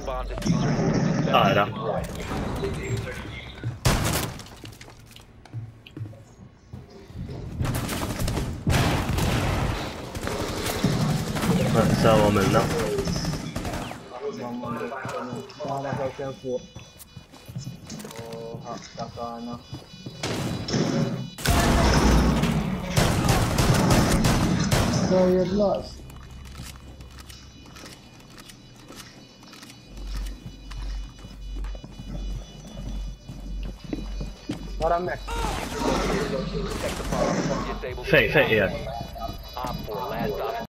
bomb diffuser has been successfully Era. deployed. Så var mina. Sana verkligen få. Och hacka Sana. Så jävlar. Bara med. Protect the bomb. Disable Fej, the ja. Op 4 last op